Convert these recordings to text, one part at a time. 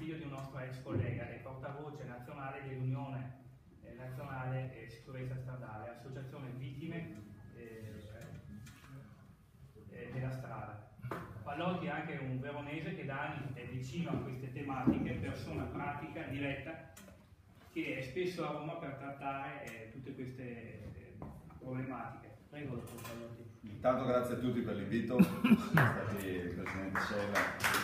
figlio di un nostro ex collega e portavoce nazionale dell'Unione Nazionale Sicurezza Stradale, associazione vittime della strada. Pallotti è anche un veronese che da anni è vicino a queste tematiche, persona pratica, diretta, che è spesso a Roma per trattare tutte queste problematiche. Prego, dottor Pallotti. Intanto grazie a tutti per l'invito, stati il Presidente Sella.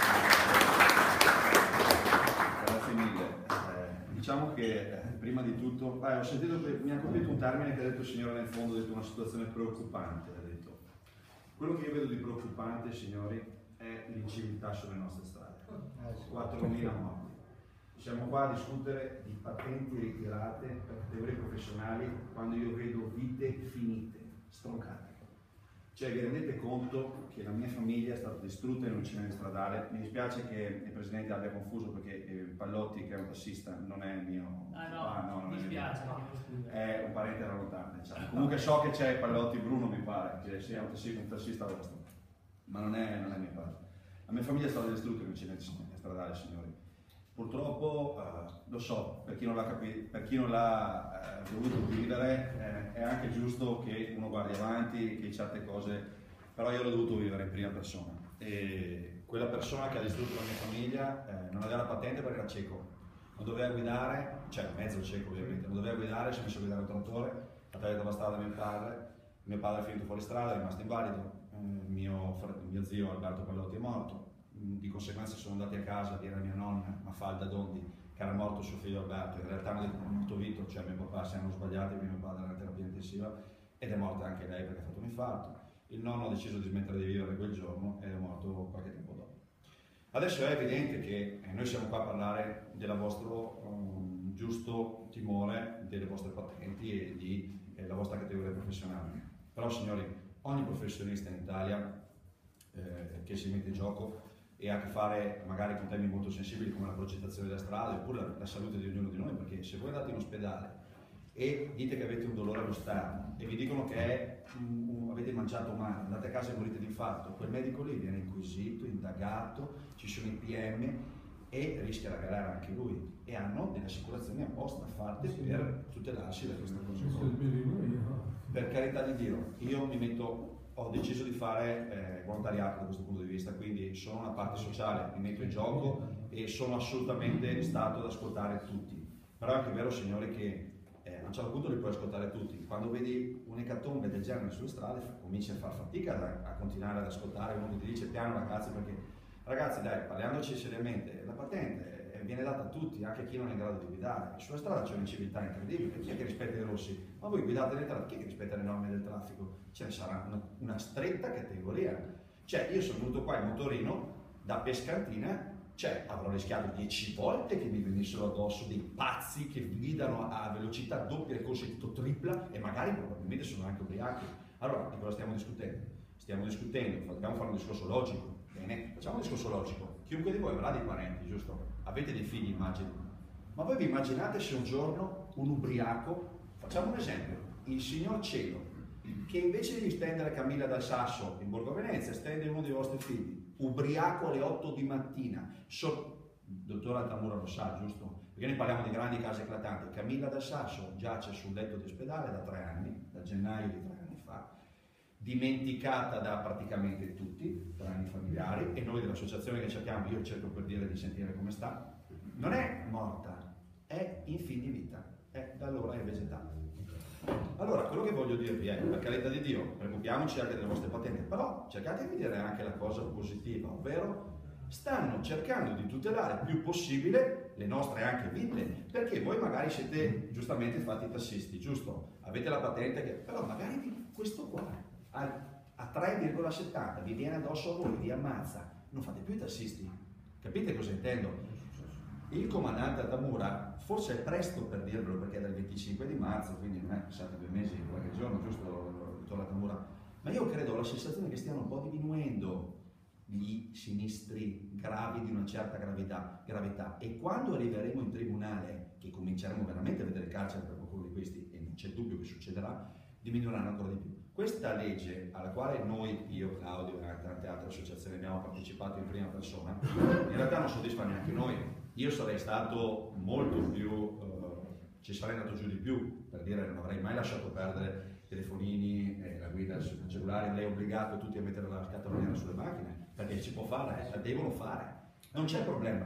Grazie mille. Diciamo che prima di tutto, ho sentito che mi ha colpito un termine che ha detto il signore nel fondo, ha detto una situazione preoccupante. Ha detto. Quello che io vedo di preoccupante, signori, è l'inciviltà sulle nostre strade. 4.000 morti. Siamo qua a discutere di patenti ritirate per categorie professionali quando io vedo vite finite, stroncate. Cioè, vi rendete conto che la mia famiglia è stata distrutta in un incidente stradale? Mi dispiace che il Presidente abbia confuso perché Pallotti, che è un tassista, non è il mio... no, mi dispiace. È un parente da lontano, diciamo. Comunque so che c'è Pallotti Bruno, mi pare, che sia un tassista abbastanza, ma non è mio padre. La mia famiglia è stata distrutta in un incidente stradale, signori. Purtroppo, lo so, per chi non l'ha dovuto vivere, è anche giusto che uno guardi avanti, che certe cose, però io l'ho dovuto vivere in prima persona. E quella persona che ha distrutto la mia famiglia non aveva la patente perché era cieco, non doveva guidare, cioè mezzo cieco ovviamente, non doveva guidare, si è messo a guidare un trattore, ha tagliato la strada a mio padre è finito fuori strada, è rimasto invalido, mio zio Alberto Pallotti è morto. Di conseguenza sono andati a casa a dire a mia nonna Mafalda Dondi che era morto suo figlio Alberto, in realtà hanno detto che è morto Vito, cioè mio papà si hanno sbagliati, mio padre era in terapia intensiva ed è morta anche lei perché ha fatto un infarto. Il nonno ha deciso di smettere di vivere quel giorno ed è morto qualche tempo dopo. Adesso è evidente che noi siamo qua a parlare del vostro giusto timore delle vostre patenti e della vostra categoria professionale, però signori, ogni professionista in Italia che si mette in gioco e ha a che fare magari con temi molto sensibili come la progettazione della strada oppure la salute di ognuno di noi, perché se voi andate in ospedale e dite che avete un dolore allo sterno e vi dicono che avete mangiato male, andate a casa e morite di infarto, quel medico lì viene inquisito, indagato, ci sono i PM e rischia la galera anche lui, e hanno delle assicurazioni apposta fatte per tutelarsi da queste cose. Per carità di Dio, io ho deciso di fare volontariato da questo punto di vista, quindi sono una parte sociale, mi metto in gioco e sono assolutamente stato ad ascoltare tutti. Però è anche vero, signori, che a un certo punto li puoi ascoltare tutti. Quando vedi un'ecatombe del genere sulle strade, cominci a far fatica a continuare ad ascoltare uno che ti dice piano ragazzi, perché ragazzi dai, parliamoci seriamente, la patente viene data a tutti, anche a chi non è in grado di guidare. Sulla strada c'è un'inciviltà incredibile, chi è che rispetta i rossi? Ma voi guidate nel traffico, chi è che rispetta le norme del traffico? Ce ne sarà una stretta categoria. Cioè io sono venuto qua in motorino da Pescantina, cioè avrò rischiato 10 volte che mi venissero addosso dei pazzi che guidano a velocità doppia e cosiddetto tripla e magari probabilmente sono anche ubriachi. Allora di cosa stiamo discutendo? Stiamo discutendo, dobbiamo fare un discorso logico. Bene, facciamo un discorso logico. Chiunque di voi avrà dei parenti, giusto? Avete dei figli, immagino. Ma voi vi immaginate se un giorno un ubriaco, facciamo un esempio, il signor Cielo, che invece di stendere Camilla dal Sasso in Borgo Venezia, stende uno dei vostri figli, ubriaco alle 8 di mattina. Il dottor Altamura lo sa, giusto? Perché noi parliamo di grandi casi eclatanti. Camilla dal Sasso giace sul letto di ospedale da 3 anni, da gennaio di 3 anni fa, dimenticata da praticamente tutti, tranne i familiari, e noi dell'associazione che cerchiamo, io cerco per dire di sentire come sta, non è morta, è in fin di vita, da allora è vegetale. Allora, quello che voglio dirvi è, per carità di Dio, preoccupiamoci anche delle vostre patenti, però cercate di vedere anche la cosa positiva, ovvero stanno cercando di tutelare il più possibile le nostre anche vite, perché voi magari siete giustamente fatti tassisti, giusto? Avete la patente, però magari questo qua a 3,70 vi viene addosso a voi, vi ammazza, non fate più i tassisti, capite cosa intendo? Il comandante Altamura, forse è presto per dirvelo perché è dal 25 di marzo, quindi non è passati 2 mesi, qualche giorno, giusto, dottor Altamura, ma io credo, ho la sensazione che stiano un po' diminuendo gli sinistri gravi di una certa gravità, e quando arriveremo in tribunale, che cominceremo veramente a vedere il carcere per qualcuno di questi, e non c'è dubbio che succederà, diminuiranno ancora di più. Questa legge, alla quale noi, io, Claudio e tante altre associazioni abbiamo partecipato in prima persona, in realtà non soddisfa neanche noi. Io sarei stato molto più, ci sarei andato giù di più, per dire non avrei mai lasciato perdere telefonini, la guida sul cellulare, lei è obbligato tutti a mettere la scatolina sulle macchine, perché si può fare, la devono fare, non c'è problema,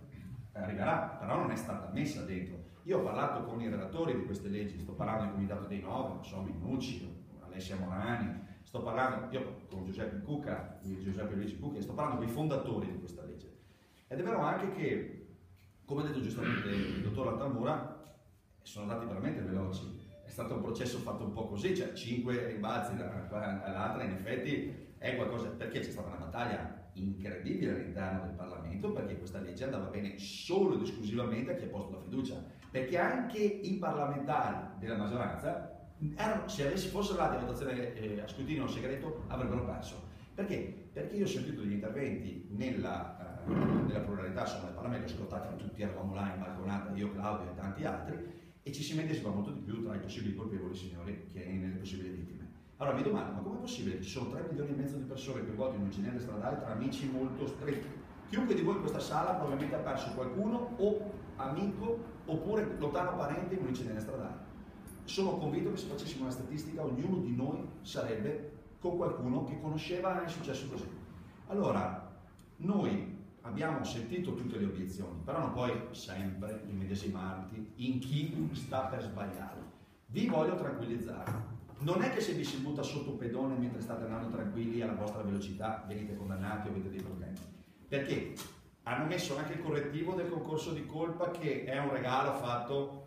arriverà, però non è stata messa dentro. Io ho parlato con i relatori di queste leggi, sto parlando del Comitato dei Nove, non so, Minucci, Alessia Morani, sto parlando io con Giuseppe Cucca, Giuseppe Luigi Cucca, sto parlando con i fondatori di questa legge. Ed è vero anche che, come ha detto giustamente il dottor Altamura, sono andati veramente veloci. È stato un processo fatto un po' così, cioè 5 rimbalzi da una all'altra, in effetti è qualcosa, perché c'è stata una battaglia incredibile all'interno del Parlamento, perché questa legge andava bene solo ed esclusivamente a chi ha posto la fiducia, perché anche i parlamentari della maggioranza, se fossero andati a votazione a scrutinio segreto, avrebbero perso. Perché? Perché io ho sentito degli interventi nella pluralità, insomma, nel Parlamento, ascoltati tutti, eravamo là in balconata, io, Claudio e tanti altri, e ci si medesima molto di più tra i possibili colpevoli, signori, che nelle possibili vittime. Allora mi domando, ma com'è possibile che ci sono 3 milioni e mezzo di persone coinvolte in un incidente stradale tra amici molto stretti? Chiunque di voi in questa sala probabilmente ha perso qualcuno o amico oppure lontano parente in un incidente stradale. Sono convinto che se facessimo una statistica ognuno di noi sarebbe con qualcuno che conosceva e è successo così. Allora, noi abbiamo sentito tutte le obiezioni, però non puoi sempre immedesimarti in chi sta per sbagliare. Vi voglio tranquillizzare. Non è che se vi si butta sotto un pedone mentre state andando tranquilli alla vostra velocità venite condannati o avete dei problemi. Perché hanno messo anche il correttivo del concorso di colpa, che è un regalo fatto,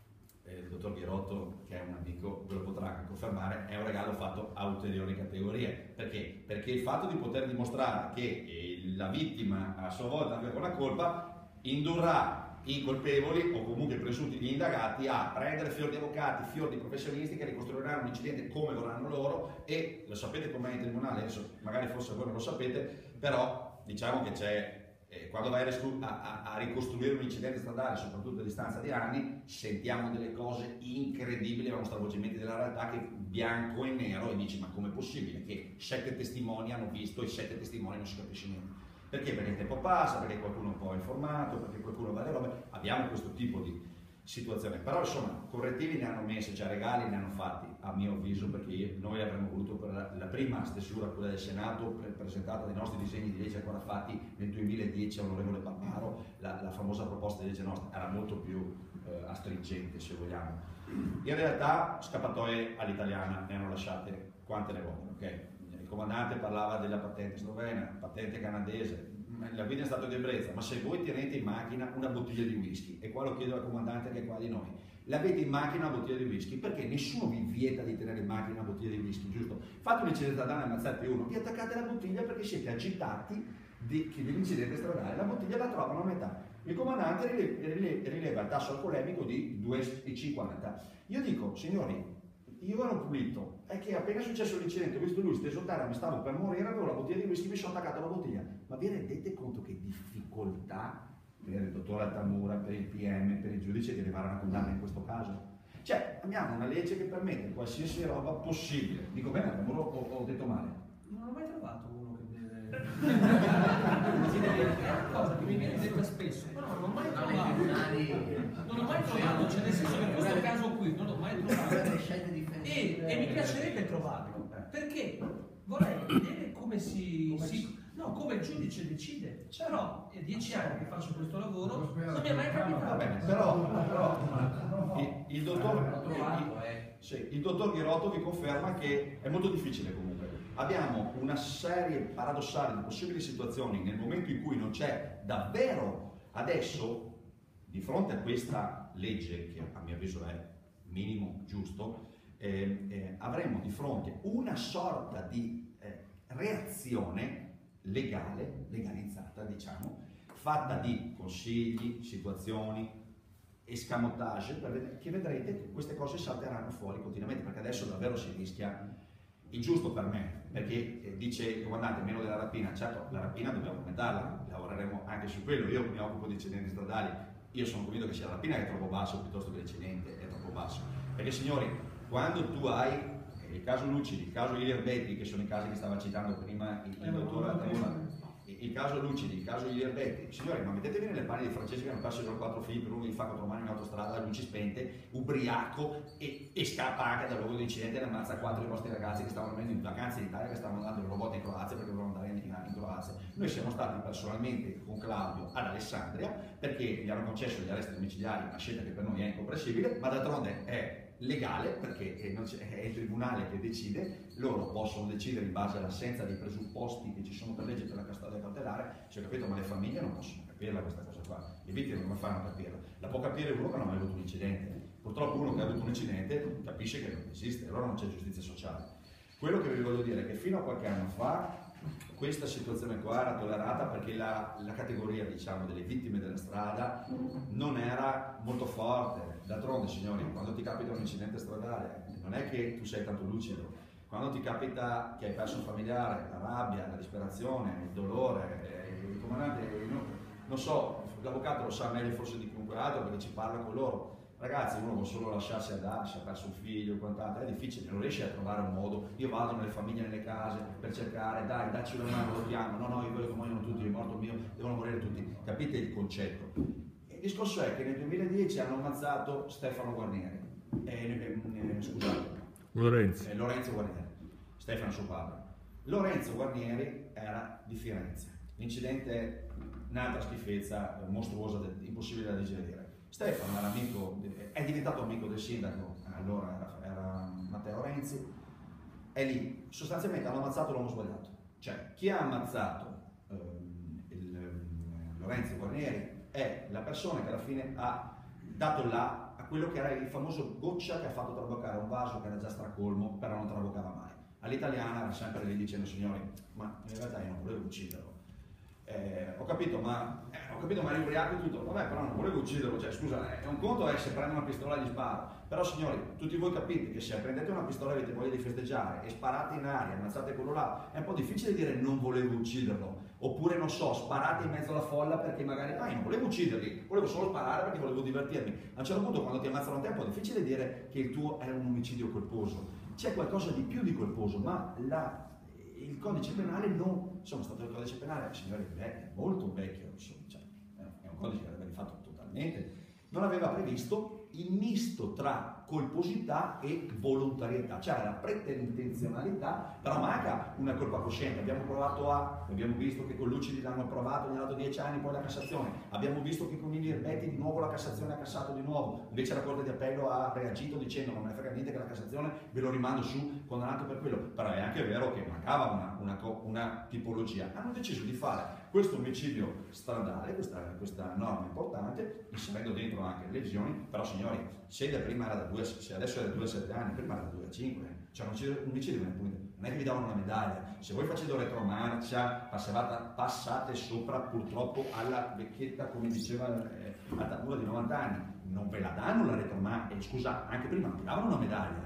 il dottor Ghirotto, che è un amico, ve lo potrà confermare, è un regalo fatto a ulteriori categorie. Perché? Perché il fatto di poter dimostrare che la vittima a sua volta aveva la colpa indurrà i colpevoli o comunque i presunti gli indagati a prendere fior di avvocati, fior di professionisti che ricostruiranno un incidente come vorranno loro, e lo sapete com'è in tribunale, adesso magari forse voi non lo sapete, però diciamo che c'è, quando vai a ricostruire un incidente stradale, soprattutto a distanza di anni, sentiamo delle cose incredibili, abbiamo stravolgimenti della realtà che bianco e nero, e dici ma com'è possibile che 7 testimoni hanno visto e 7 testimoni non si capisce niente? Perché? Perché il tempo passa, perché qualcuno un po' è informato, perché qualcuno va le robe, abbiamo questo tipo di situazione. Però insomma, correttivi ne hanno messi, cioè regali ne hanno fatti, a mio avviso, perché noi avremmo voluto per la prima stesura, quella del Senato, presentata dei nostri disegni di legge ancora fatti nel 2010 all'onorevole Papparo, la famosa proposta di legge nostra era molto più astringente, se vogliamo. In realtà scappatoie all'italiana ne hanno lasciate quante ne vogliono, ok? Il comandante parlava della patente slovena, patente canadese, la guida in stato di ebbrezza, ma se voi tenete in macchina una bottiglia di whisky, e qua lo chiedo al comandante che è qua di noi, l'avete in macchina una bottiglia di whisky, perché nessuno vi vieta di tenere in macchina una bottiglia di whisky, giusto? Fate un incidente stradale e ammazzate uno, vi attaccate la bottiglia perché siete agitati dell'incidente stradale, la bottiglia la trovano a metà. Il comandante rileva il tasso alcolemico di 2,50. Io dico, signori, io ero pulito, è che appena è successo l'incidente, ho visto lui steso terra, mi stavo per morire, avevo la bottiglia di whisky, mi sono attaccato alla bottiglia. Ma vi rendete conto che difficoltà per il dottor Altamura, per il PM, per il giudice di arrivare a una condanna in questo caso? Cioè, abbiamo una legge che permette qualsiasi roba possibile. Dico bene, ho detto male? Non ho mai trovato uno che deve... è una cosa che mi viene detta spesso, però non ho mai trovato. Non ho mai trovato, cioè nel senso che in questo caso qui non l'ho mai trovato. E mi piacerebbe trovarlo, perché vorrei vedere come come il giudice decide. Però è 10 anni che faccio questo lavoro, non mi è mai capitato. Va bene, però il dottor Ghirotto vi conferma che è molto difficile comunque. Abbiamo una serie paradossale di possibili situazioni nel momento in cui non c'è davvero adesso, di fronte a questa legge, che a mio avviso è minimo giusto, avremmo di fronte una sorta di reazione legalizzata, diciamo, fatta di consigli, situazioni, escamotage, che vedrete che queste cose salteranno fuori continuamente, perché adesso davvero si rischia il giusto per me, perché dice il comandante meno della rapina. Certo, la rapina dobbiamo aumentarla, lavoreremo anche su quello. Io mi occupo di incidenti stradali, io sono convinto che sia la rapina che è troppo basso piuttosto che l'incidente è troppo basso, perché signori, quando tu hai il caso Lucidi, il caso Ilirbetti, che sono i casi che stava citando prima il dottore Atamura, il caso Lucidi, il caso Ilirbetti, signori, ma mettetevi nelle panni dei francesi che hanno perso i loro 4 figli per uno gli fa 4 mani in autostrada, luci spente, ubriaco e scappa anche dal luogo dell'incidente e ne ammazza 4 dei vostri ragazzi che stavano venendo in vacanza in Italia, che stavano andando in robot in Croazia perché volevano andare in Croazia. Noi siamo stati personalmente con Claudio ad Alessandria perché gli hanno concesso gli arresti domiciliari, una scelta che per noi è incomprensibile, ma d'altronde è legale perché è il tribunale che decide, loro possono decidere in base all'assenza dei presupposti che ci sono per legge per la custodia cautelare, ci ho capito, ma le famiglie non possono capirla questa cosa qua, le vittime come fanno a capirla? La può capire uno che non ha mai avuto un incidente, purtroppo uno che ha avuto un incidente capisce che non esiste, allora non c'è giustizia sociale. Quello che vi voglio dire è che fino a qualche anno fa questa situazione qua era tollerata perché la categoria, diciamo, delle vittime della strada non era molto forte. D'altronde, signori, quando ti capita un incidente stradale non è che tu sei tanto lucido, quando ti capita che hai perso un familiare, la rabbia, la disperazione, il dolore, il comandante, non so, l'avvocato lo sa meglio forse di chiunque altro perché ci parla con loro. Ragazzi, uno vuole solo lasciarsi andare, se ha perso un figlio, quant'altro, è difficile, non riesce a trovare un modo. Io vado nelle famiglie, nelle case per cercare, dai, dacci una mano, lo chiamo, no, io voglio che muoiono tutti, è morto mio, devono morire tutti. Capite il concetto? Il discorso è che nel 2010 hanno ammazzato Stefano Guarnieri, Lorenzo Guarnieri, Stefano suo padre. Lorenzo Guarnieri era di Firenze, l'incidente è un'altra schifezza mostruosa, impossibile da digerire. Stefano era amico, è diventato amico del sindaco, allora era Matteo Renzi, e lì sostanzialmente hanno ammazzato l'uomo sbagliato. Cioè, chi ha ammazzato Lorenzo Guarnieri è la persona che alla fine ha dato là a quello che era il famoso goccia che ha fatto traboccare un vaso che era già stracolmo, però non traboccava mai. All'italiana era sempre lì dicendo, signori, ma in realtà io non volevo ucciderlo. Ho capito, ma eri ubriaco e tutto, vabbè, però non volevo ucciderlo, cioè scusa, è un conto se prendo una pistola e gli sparo, però signori, tutti voi capite che se prendete una pistola e avete voglia di festeggiare e sparate in aria, ammazzate quello là, è un po' difficile dire non volevo ucciderlo, oppure non so, sparate in mezzo alla folla perché magari, non volevo ucciderli, volevo solo sparare perché volevo divertirmi. A un certo punto quando ti ammazzano a te è un po' difficile dire che il tuo è un omicidio colposo, c'è qualcosa di più di colposo, ma il codice penale non, insomma, è stato il codice penale, signori, è molto vecchio, insomma, cioè, è un codice che aveva rifatto totalmente, non aveva previsto il misto tra colposità e volontarietà, c'era la pretenzionalità, però manca una colpa cosciente. Abbiamo visto che con Lucidi l'hanno approvato, gli hanno dato 10 anni, poi la Cassazione, abbiamo visto che con Ilirbetti di nuovo la Cassazione ha cassato di nuovo, invece la Corte di Appello ha reagito dicendo non me ne frega niente che la Cassazione ve lo rimando su, condannato per quello, però è anche vero che mancava una tipologia. Hanno deciso di fare questo omicidio stradale, questa norma importante, inserendo dentro anche le lesioni, però signori, se adesso è da 2 a 7 anni, prima era da 2 a 5, cioè un omicidio non è che vi davano una medaglia, se voi facendo retromarcia passate sopra purtroppo alla vecchietta, come diceva Atamura di 90 anni, non ve la danno la retromarcia, scusa, anche prima non vi davano una medaglia,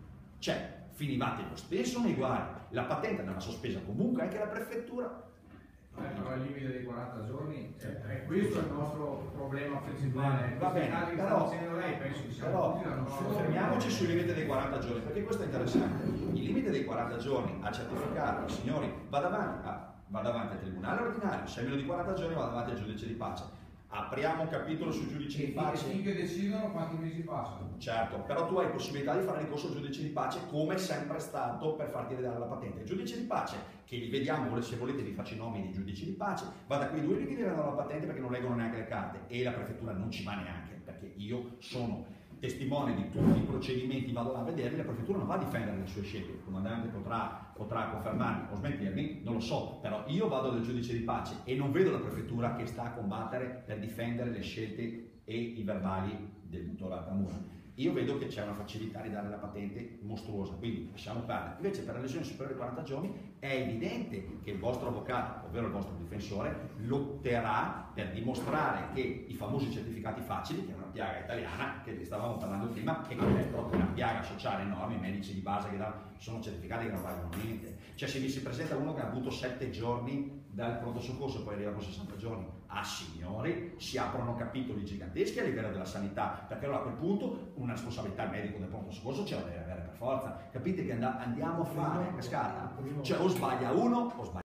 cioè finivate lo stesso nei guai, la patente andava sospesa comunque, anche la prefettura. Però il limite dei 40 giorni è questo il nostro problema principale. Va bene, però penso che siamo fermiamoci sul limite dei 40 giorni, perché questo è interessante. Il limite dei 40 giorni a certificato, signori, va davanti al tribunale ordinario, se è meno di 40 giorni va davanti al giudice di pace. Apriamo un capitolo sui giudici di pace. Finché decidono quanti mesi passano. Certo, però tu hai possibilità di fare ricorso al giudice di pace come è sempre stato per farti ridare la patente. Il giudice di pace, che li vediamo, se volete vi faccio i nomi dei giudici di pace, va da quei due che gli danno la patente perché non leggono neanche le carte e la prefettura non ci va neanche, perché io sono testimone di tutti i procedimenti, vado là a vederli, la prefettura non va a difendere le sue scelte, il comandante potrà confermarmi o smentirmi, non lo so, però io vado dal giudice di pace e non vedo la prefettura che sta a combattere per difendere le scelte e i verbali del dottor Atamura. Io vedo che c'è una facilità di dare la patente mostruosa, quindi lasciamo perdere. Invece per la lesione superiore ai 40 giorni è evidente che il vostro avvocato, ovvero il vostro difensore, lotterà per dimostrare che i famosi certificati facili, che è una piaga italiana, che stavamo parlando prima, e che è proprio una piaga sociale enorme, i medici di base che sono certificati che non valgono niente. Cioè se vi si presenta uno che ha avuto 7 giorni dal pronto soccorso poi arriva con 60 giorni, signori, si aprono capitoli giganteschi a livello della sanità, perché allora a quel punto una responsabilità il medico del pronto soccorso ce la deve avere per forza. Capite che andiamo a fare a cascata, cioè o sbaglia uno o sbaglia